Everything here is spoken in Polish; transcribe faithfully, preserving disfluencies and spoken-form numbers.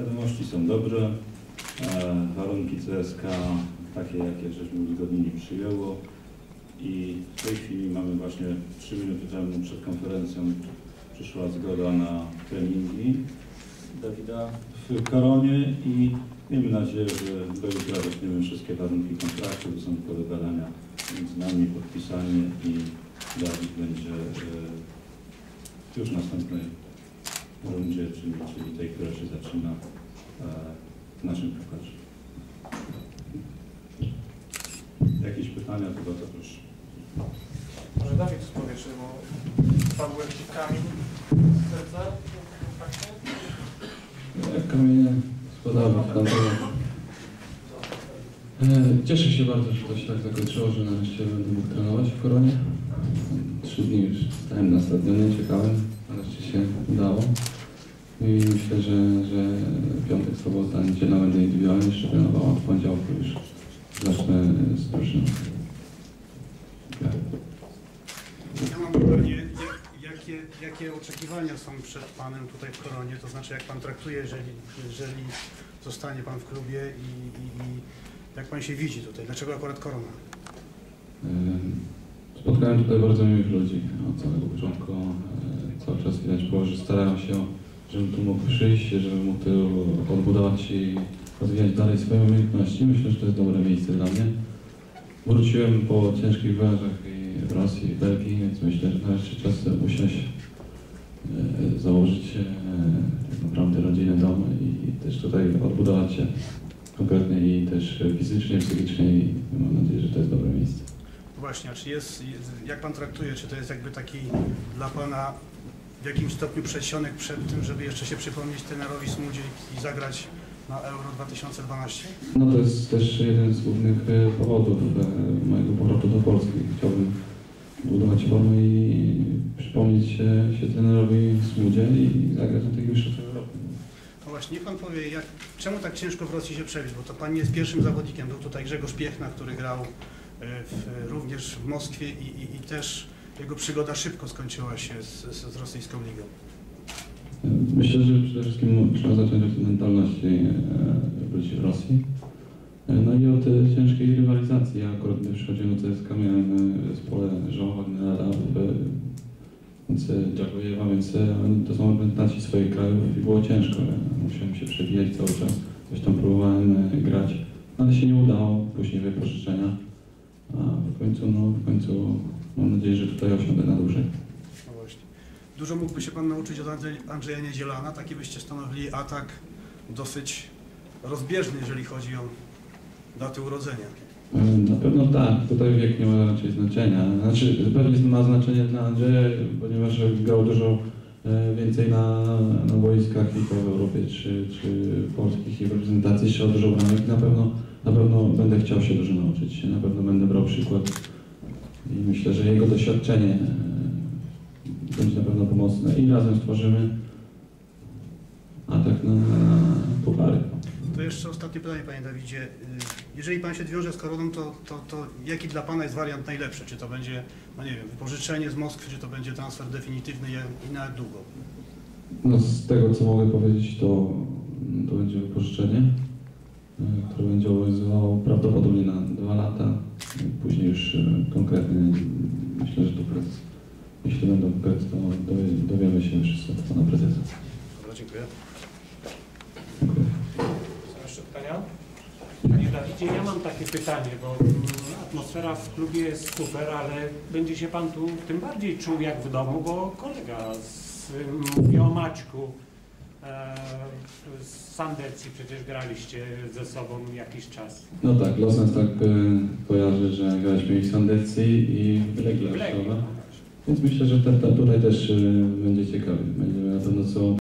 Wiadomości są dobre, e, warunki C S K A takie, jakie żeśmy uzgodnili, przyjęło i w tej chwili mamy właśnie trzy minuty temu przed konferencją przyszła zgoda na treningi Dawida w Koronie i miejmy nadzieję, że do jutra weźmiemy wszystkie warunki kontraktu, to są tylko dogadania między nami, podpisanie i Dawid będzie e, już w następnej rundzie, czyli, czyli tej, która się zaczyna e, w naszym pucharze. Jakieś pytania, to bardzo proszę. Może Dawid powie, czy bo padł jakiś kamień z serca? Jak kamienie spadały w tamtego. Cieszę się bardzo, że to się tak zakończyło, że nareszcie będę mógł trenować w Koronie. Trzy dni już stałem na stadionie, czekałem, nareszcie się udało. I myślę, że, że piątek, sobota, niedziela będę indywidualnie jeszcze trenował, a w poniedziałku już zacznę z drużyną. Ja mam pytanie, jak, jakie, jakie oczekiwania są przed Panem tutaj w Koronie? To znaczy, jak Pan traktuje, jeżeli, jeżeli zostanie Pan w klubie i, i, i jak Pan się widzi tutaj? Dlaczego akurat Korona? Spotkałem tutaj bardzo miłych ludzi od samego początku. Cały czas widać było, że starają się, żebym tu mógł przyjść, żebym mógł tu odbudować i rozwijać dalej swoje umiejętności. Myślę, że to jest dobre miejsce dla mnie. Wróciłem po ciężkich wyjazdach i w Rosji, i w Belgii, więc myślę, że nareszcie czas usiąść, e, założyć e, tak naprawdę rodzinę, dom i też tutaj odbudować się konkretnie i też fizycznie, psychicznie i mam nadzieję, że to jest dobre miejsce. Właśnie, a czy jest, jak Pan traktuje, czy to jest jakby taki dla Pana w jakimś stopniu przedsionek przed tym, żeby jeszcze się przypomnieć trenerowi Smudzie i zagrać na Euro dwa tysiące dwanaście? No to jest też jeden z głównych powodów mojego powrotu do Polski. Chciałbym budować formę i przypomnieć się, się trenerowi Smudzie i zagrać na tych mistrzostwach Europy. No właśnie, niech Pan powie, jak, czemu tak ciężko w Rosji się przebić, bo to Pan nie jest pierwszym zawodnikiem, był tutaj Grzegorz Piechna, który grał w, również w Moskwie i, i, i też jego przygoda szybko skończyła się z, z, z rosyjską ligą. Myślę, że przede wszystkim trzeba zacząć od mentalności ludzi w Rosji. No i od ciężkiej rywalizacji. Ja akurat gdy przychodziłem do C S K A miałem zespole Żoła, Gnela, więc Dżakojewa, więc oni to są reprezentanci swoich krajów i było ciężko. Musiałem się przebijać cały czas. Coś tam próbowałem grać, ale się nie udało. Później wypożyczenia. A w końcu, no w końcu mam nadzieję, że tutaj osiądę na dłużej. No właśnie. Dużo mógłby się Pan nauczyć od Andrzeja Niedzielana. Taki byście stanowili atak dosyć rozbieżny, jeżeli chodzi o daty urodzenia. Na pewno tak. Tutaj wiek nie ma raczej znaczenia. Znaczy, pewnie ma znaczenie dla Andrzeja, ponieważ grał dużo więcej na, na boiskach i to w Europie, czy, czy polskich i w reprezentacji strzał dużo bramek. Na pewno, na pewno będę chciał się dużo nauczyć. Na pewno będę brał przykład i myślę, że jego doświadczenie będzie na pewno pomocne i razem stworzymy atak na, na puchary. To jeszcze ostatnie pytanie, Panie Dawidzie. Jeżeli Pan się wiąże z Koroną, to, to, to jaki dla Pana jest wariant najlepszy? Czy to będzie, no nie wiem, wypożyczenie z Moskwy, czy to będzie transfer definitywny i na jak długo? No z tego, co mogę powiedzieć, to, to będzie wypożyczenie, które będzie obowiązywało prawdopodobnie na dwa lata. Później już konkretnie, myślę, że to prezes. Jeśli będą konkretne, to dowie, dowiemy się wszyscy od Pana Prezesa. Dobra, dziękuję. Dziękuję. Są jeszcze pytania? Panie Dawidzie, ja mam takie pytanie, bo atmosfera w klubie jest super, ale będzie się Pan tu tym bardziej czuł jak w domu, bo kolega z, mówi o Maćku e, z Sandecji, przecież graliście ze sobą jakiś czas. No tak, los nas tak e, kojarzy, że graliśmy i w Sandecji i w Legii Warszawa. Więc myślę, że ta, ta tutaj też e, będzie ciekawie. Będziemy na pewno co